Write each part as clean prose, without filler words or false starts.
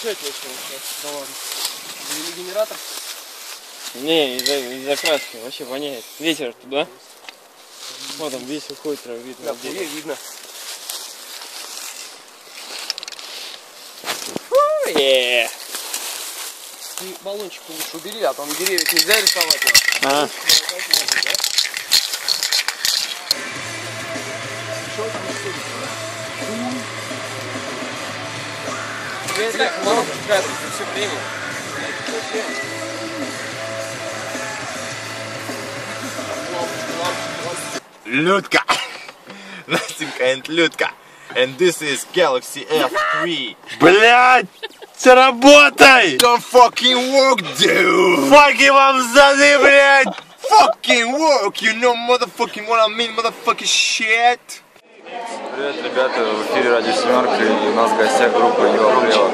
Что это вообще? Да ладно. Завели генератор? Не, из-за краски. Вообще воняет. Ветер туда. Вот там весь уходит, видно. Да, деревья видно. Ты баллончик лучше убери, а то на деревьях нельзя рисовать. А. Я не так мало красок все время. Людка! Настенька and Людка. And this is Galaxy F3. Блять! Работай! Don't fucking work, dude! Факи вам сзади, блять! Fucking work! You know motherfucking what I mean, motherfucking shit! Привет, ребята, в эфире Радио Семерка, и у нас в гостях группа Йо Плева.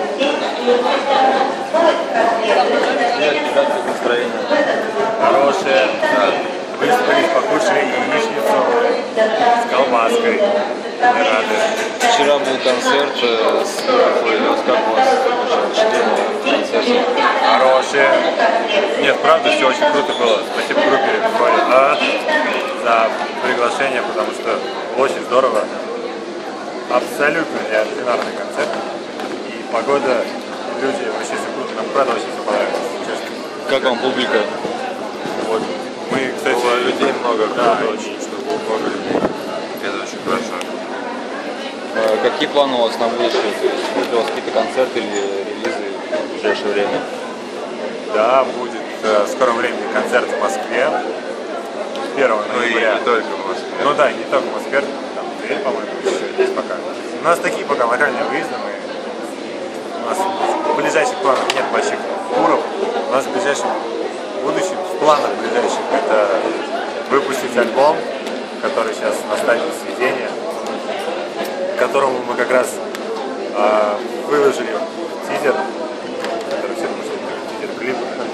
Привет, ребята, как настроение? Хорошие. Да. Выспались, покушали яичницу с колбаской. Мы рады. Вчера был концерт с группой Лёс. Как у вас впечатление от концерта? Хорошие. Нет, правда, все очень круто было. Спасибо группе за приглашение, потому что очень здорово. Абсолютно неординарный концерт. И погода, люди вообще все круто. Нам правда очень все понравилось, честно. Как вам публика? Вот. Мы, кстати, людей много, да, очень, что было много людей. Это очень хорошо. Какие планы у вас на будущее? То есть будут у вас какие-то концерты или релизы в ближайшее время? Да, будет в скором времени концерт в Москве. 1 ноября. Не только в Москве. Ну да, не только в Москве, там Тверь, по-моему, еще есть пока. У нас такие пока локальные выезды, у нас в ближайших планах нет больших туров. У нас в ближайшем будущем, в планах ближайших, это выпустить альбом, который сейчас на стадии сведения, к которому мы как раз выложили тизер, который все слышали, тизер-клип.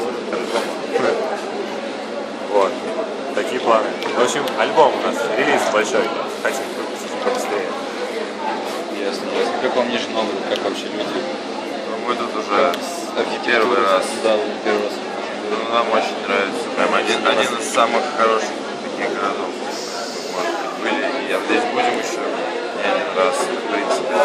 Вот, такие планы. В общем, альбом у нас релиз большой, хотим выпустить побыстрее. Ясно, ясно. Как вам Нижний Новгород, как вообще люди? Мы тут уже первый раз. Да, первый раз. Ну, нам очень нравится. Прям один из самых хороших таких городов. Может быть, были. И я надеюсь, будем еще не один раз, в принципе.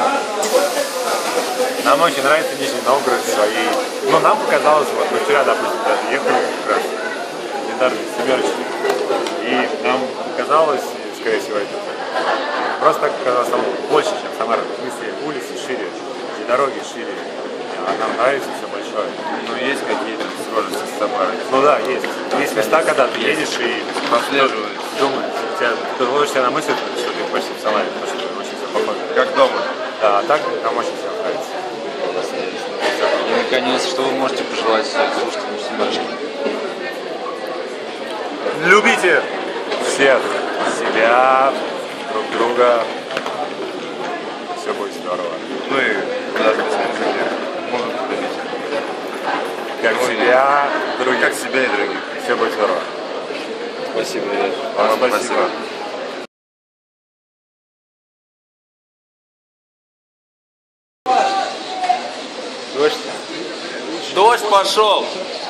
Нам очень нравится Нижний Новгород своей. Ну, нам показалось, вот мы вчера, допустим, даже ехали как раз легендарные семерочки. И нам показалось, скорее всего, это просто так показалось там больше, чем Самара. В смысле, улицы шире, и дороги шире. А нам нравится все большое. Ну, есть какие-то схожести с Самарой. Ну да, есть. Есть места, когда ты едешь и прослеживаешь. Думаешь, ты ловишь себя на мысли, что ты почти в Самаре, потому что очень все похоже. Как дома. Да, а так нам очень все нравится. И наконец, что вы можете пожелать слушателям Семерочки? Любите всех, себя, друг друга. Все будет здорово. Ну и даже без музыки музыку любите. Как себя, других. Как себя и других. Все будет здорово. Спасибо, ребят. Вам спасибо. Дождь пошел!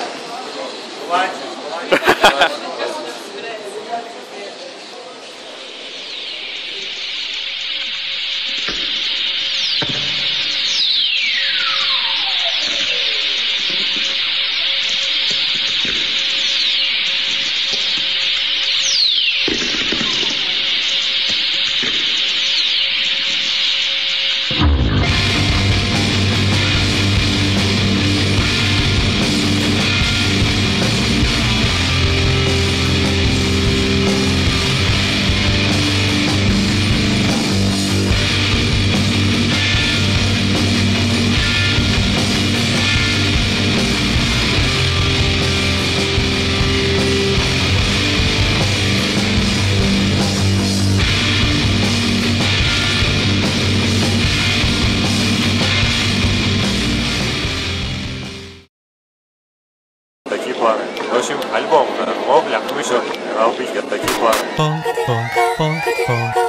Такие планы. В общем, альбом Мовля, мы еще albeit такие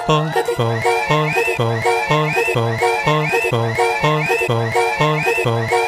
планы.